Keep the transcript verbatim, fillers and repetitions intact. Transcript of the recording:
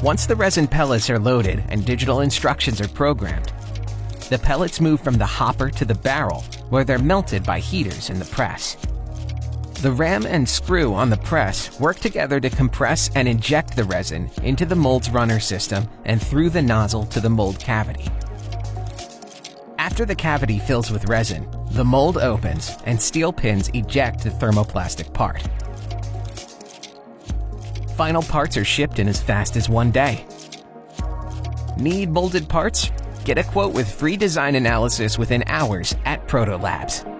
Once the resin pellets are loaded and digital instructions are programmed, the pellets move from the hopper to the barrel, where they're melted by heaters in the press. The ram and screw on the press work together to compress and inject the resin into the mold's runner system and through the nozzle to the mold cavity. After the cavity fills with resin, the mold opens and steel pins eject the thermoplastic part. Final parts are shipped in as fast as one day. Need molded parts? Get a quote with free design analysis within hours at Proto Labs.